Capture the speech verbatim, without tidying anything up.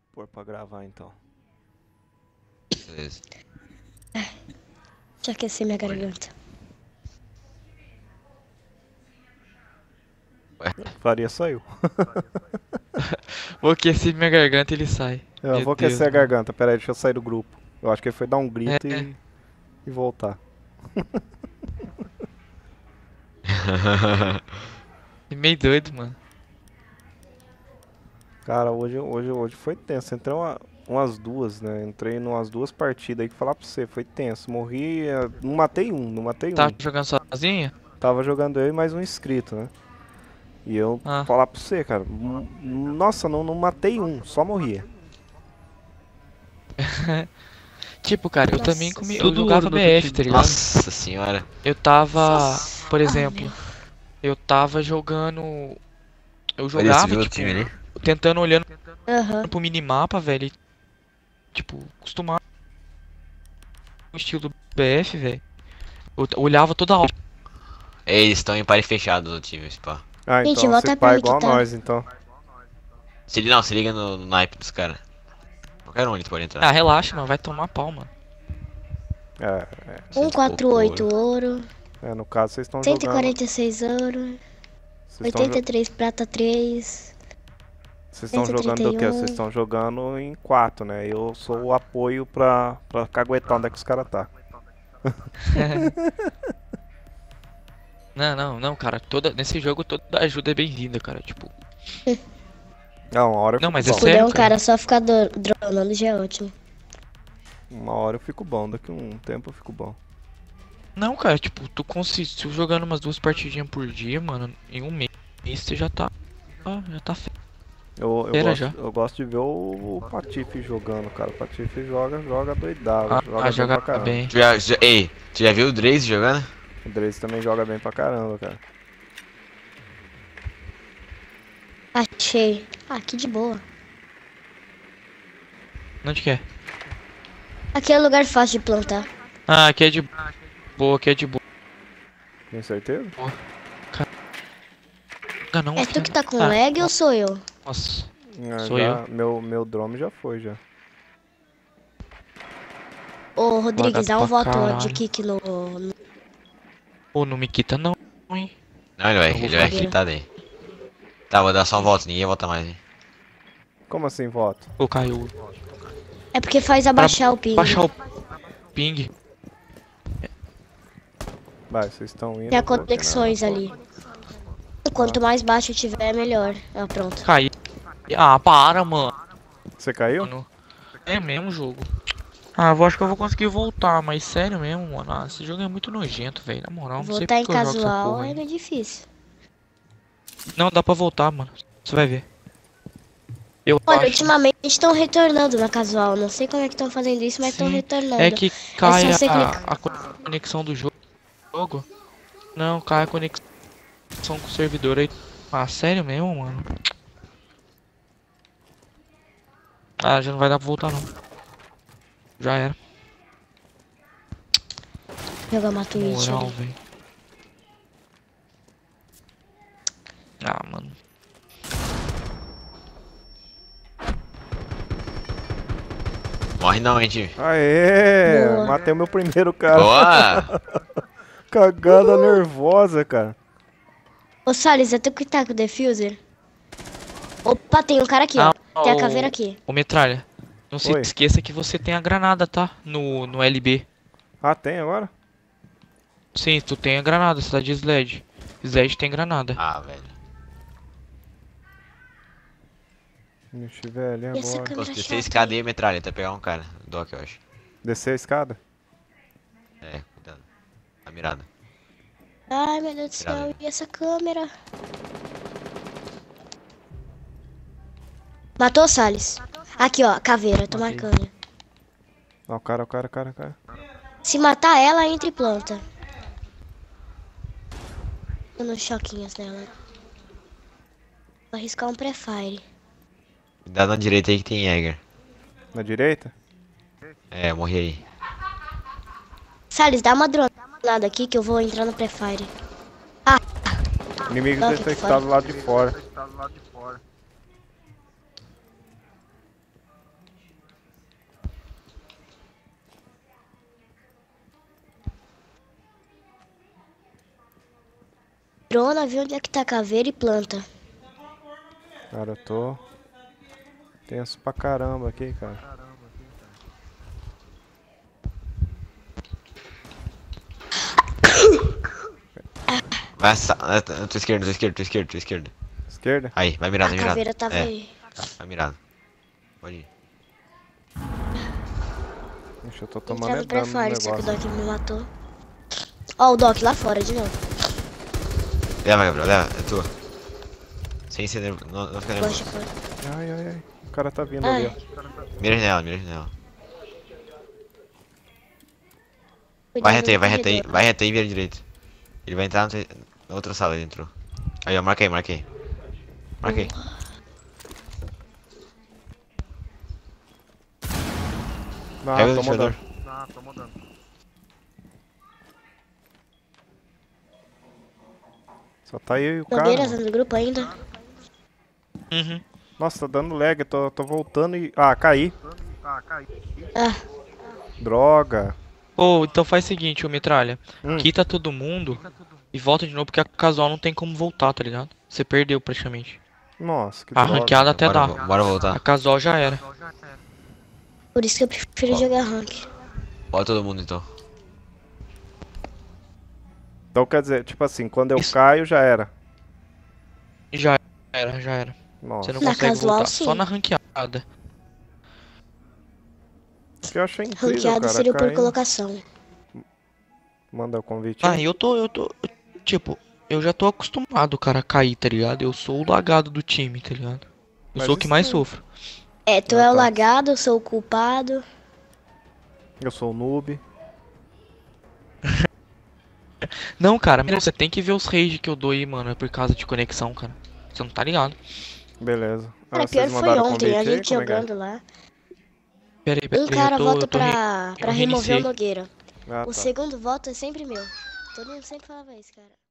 Pôr pra gravar então. Beleza. Deixa eu aquecer minha garganta. Ué, Faria saiu. Vou aquecer minha garganta e ele sai. Eu Meu vou Deus, aquecer a mano. garganta, pera aí, deixa eu sair do grupo. Eu acho que ele foi dar um grito É. e, e voltar. Meio doido, mano. Cara, hoje, hoje, hoje foi tenso. Entrei uma, umas duas, né? Entrei em umas duas partidas aí que falar pra você, foi tenso. Morri, eh, não matei um, não matei um. Tá jogando sozinho? Tava jogando eu e mais um inscrito, né? E eu Ah. falar pra você, cara, n- nossa, não, não matei um, só morria. Tipo, cara, eu Nossa, também comi. Eu tudo jogava ouro no B F, outro tá time. ligado? Nossa senhora. Eu tava. Nossa. Por Ah, exemplo, meu. eu tava jogando. Eu Olha, você jogava, viu o tipo, time ali? tentando olhando Aham. pro minimapa, velho. e, Tipo, acostumado com o estilo do B F, velho. Eu t- olhava toda hora. Eles estão em pare fechado do time, pá. Ah, Gente, então volta você pra pá mim igual que a tá. nós, então. Se liga, não, se liga no, no naipe dos caras. Qualquer um ele pode entrar. Ah, relaxa, mano. Vai tomar pau, mano. É, é, Cento e cento e quarenta e oito pouco ouro, é, no caso vocês estão cento e jogando... quarenta e seis ouro, Vocês estão oitenta e três prata três. Vocês estão jogando o quê? cento e trinta e um. Vocês estão jogando em quatro, né? Eu sou o apoio pra, pra caguetar onde é que os caras tá. Não, não, não, cara. Toda, nesse jogo toda ajuda é bem-vinda, cara. Tipo. Não, uma hora eu Não, fico mas é bom. Se puder sério, um cara. cara só ficar do- dronando já é ótimo. Uma hora eu fico bom, daqui a um tempo eu fico bom. Não, cara, tipo, tu consiste jogando umas duas partidinhas por dia, mano, em um mês você já tá. ah, Já tá feio. Eu, eu, Era gosto, já. eu gosto de ver o, o Patife jogando, cara. O Patife joga, joga doidado, Ah, joga ah, bem joga pra caramba. bem. Tu já, já- ei, tu já viu o Draze jogando? O Drace também joga bem pra caramba, cara. Achei. Ah, aqui de boa. Onde que é? Aqui é lugar fácil de plantar. Ah, aqui é de boa, aqui é de boa. Tem certeza? Ah, não, É tu filho. que tá com Ah, lag ou sou eu? Nossa. Ah, Sou já- Meu, meu drone já foi, já. Ô, Rodrigues, dá um Lagado pra voto de caralho. kick no... no- Pô, não me quita não, hein. Não, ele vai, Eu vou ele vai fazer. quitar daí. Tá, vou dar só um voto, ninguém vota mais, hein. Como assim, voto? Pô, caiu. É porque faz abaixar o ping. Baixar o ping. Vai, vocês estão indo. Tem eu vou aqui na- conexões ali. Quanto mais baixo tiver, melhor. Ah, pronto. Caiu. Ah, para, mano. Você caiu? Mano, é mesmo jogo. Ah, eu acho que eu vou conseguir voltar, mas sério mesmo, mano. Ah, esse jogo é muito nojento, velho. Na moral, não sei Voltar em porque eu jogo essa casual porra é aí. meio difícil. Não, dá pra voltar, mano. Você vai ver. Eu Olha, acho. ultimamente estão retornando na casual. Não sei como é que estão fazendo isso, mas estão Sim, retornando. É que cai só você a, clicar. a conexão do jogo. jogo. Não, cai a conexão com o servidor aí. Ah, sério mesmo, mano? Ah, já não vai dar pra voltar não. Já era. Jogar uma Twitch Moral, ali. velho. Ah, mano. Morre não, hein, time. Aê! Boa. Matei o meu primeiro cara. Boa! Cagada nervosa, cara. Ô, Salles, é tu que tá com o defuser? Opa, tem um cara aqui, ó. Ah, Tem a o- caveira aqui. Ô, metralha. Não se Oi. esqueça que você tem a granada, tá? No, no L B. Ah, tem agora? Sim, tu tem a granada, você tá de Sled. Sled tem granada. Ah, velho. Deixa eu ver ali E essa agora. câmera Pô, se descer a chata escada aí? aí, metralha, até pegar um cara. Doc, eu acho. Descer a escada? É, cuidado. A mirada. Ai, meu Deus do céu. Grave. E essa câmera? Matou, Salles? Aqui, ó, caveira. Tô Matei. marcando. Ó, o cara, o cara, o cara, o cara. Se matar ela, entra e planta. Dando choquinhos nela. Vou arriscar um pré-fire. Cuidado na direita aí que tem Jäger. Na direita? É, morri aí. Salles, dá uma dronada aqui que eu vou entrar no pré-fire. Inimigo Não, detectado lá de fora. Drona, vê onde é que tá a caveira e planta. Cara, eu tô tenso pra caramba aqui, cara. Vai, essa- na tua esquerda, tua esquerda, tua esquerda, tua esquerda. Esquerda? Aí, vai mirado, A vai mirado. caveira tava É, aí. vai mirado. Pode ir. Ixi, eu tô tomando Entrando é pra dano no fora, só que o negócio. Doc me matou. Ó, o Doc lá fora de novo. Leva, Gabriel, leva, é tua. Sem ser nervoso, não, não fica nervoso. Gosta, fora. Ai, ai, ai. O cara tá vindo ali, Ai, ó. Mira a janela, mira a janela. cuidado Vai reter, no vai reter, corredor. vai reter e vira direito. Ele vai entrar na tua- na outra sala, ele entrou. Aí, ó, marquei, marquei. Marquei. Ah, Pega o tô ventilador. mandando. Só tá eu e o cara. Nogueira, mano. tá no grupo ainda? Uhum. Nossa, tá dando lag. Tô, tô voltando e... Ah, caí. Ah, Droga. Ô, então faz o seguinte, ô Metralha. Hum. Quita todo mundo e volta de novo, porque a casual não tem como voltar, tá ligado? Você perdeu praticamente. Nossa, que A droga. ranqueada até Bora, dá. vo- bora A voltar. casual já era. por isso que eu prefiro Ó. jogar rank. Bora todo mundo então. Então quer dizer, tipo assim, quando eu Isso. caio já era. Já era, já era. Nossa. Você não Na consegue casual, voltar. sim. Só na ranqueada. O que eu achei incrível, Ranqueado cara. seria por caindo. colocação. Manda o convite. Ah, eu tô, eu tô, tipo, eu já tô acostumado, cara, a cair, tá ligado? Eu sou o lagado do time, tá ligado? Eu Mas sou o que isso mais aí- sofro. É, tu Ah, é o tá. lagado, eu sou o culpado. Eu sou o noob. Não, cara, você tem que ver os rage que eu dou aí, mano, é por causa de conexão, cara. Você não tá ligado. Beleza. Cara, Ah, pior vocês foi mandaram o ontem, a convite aí? gente Como é que é? jogando lá. Pera aí, pera Um aí, cara eu tô, volta eu tô re- pra, pra eu remover o reiniciei. Nogueira. Ah, O tá. segundo voto é sempre meu. Todo mundo sempre falava isso, cara.